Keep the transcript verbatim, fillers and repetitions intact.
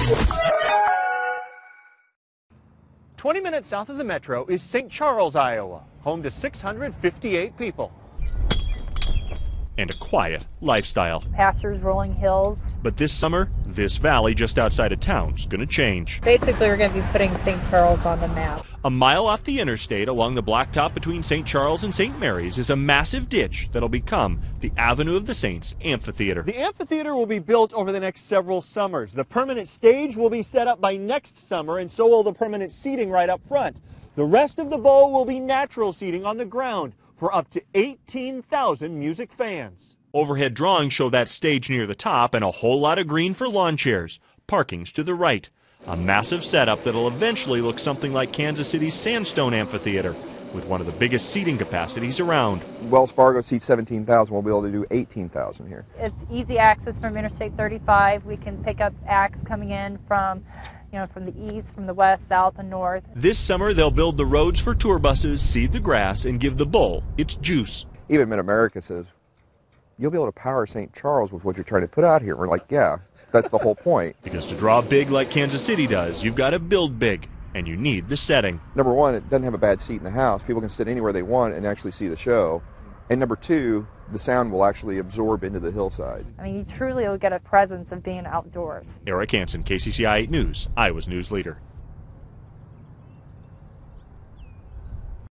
twenty minutes south of the metro is Saint Charles, Iowa, home to six hundred fifty-eight people. And a quiet lifestyle. Pastures, rolling hills. But this summer, this valley just outside of town is going to change. Basically, we're going to be putting Saint Charles on the map. A mile off the interstate along the blacktop between Saint Charles and Saint Mary's is a massive ditch that'll become the Avenue of the Saints amphitheater. The amphitheater will be built over the next several summers. The permanent stage will be set up by next summer, and so will the permanent seating right up front. The rest of the bowl will be natural seating on the ground for up to eighteen thousand music fans. Overhead drawings show that stage near the top and a whole lot of green for lawn chairs. Parking's to the right. A massive setup that'll eventually look something like Kansas City's Sandstone Amphitheater, with one of the biggest seating capacities around. Wells Fargo seats seventeen thousand. We'll be able to do eighteen thousand here. It's easy access from Interstate thirty-five. We can pick up acts coming in from, you know, from the east, from the west, south, and north. This summer, they'll build the roads for tour buses, seed the grass, and give the bowl its juice. Even Mid-America says, you'll be able to power Saint Charles with what you're trying to put out here. We're like, yeah, that's the whole point. Because to draw big like Kansas City does, you've got to build big, and you need the setting. Number one, it doesn't have a bad seat in the house. People can sit anywhere they want and actually see the show. And number two, the sound will actually absorb into the hillside. I mean, you truly will get a presence of being outdoors. Eric Hansen, K C C I eight News, Iowa's news leader.